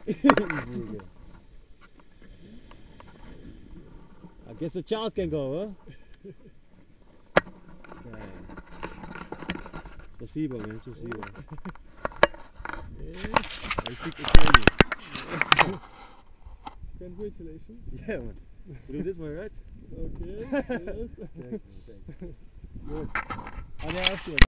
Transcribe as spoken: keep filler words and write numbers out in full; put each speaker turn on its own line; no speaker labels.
I guess the child can go, huh? Okay. Спасибо, man. Спасибо.
Yeah.
I speak Italian.
Congratulations.
Yeah, man. You do this one, right?
Okay. Yes.
Thank you, thank you. Good.
And I asked you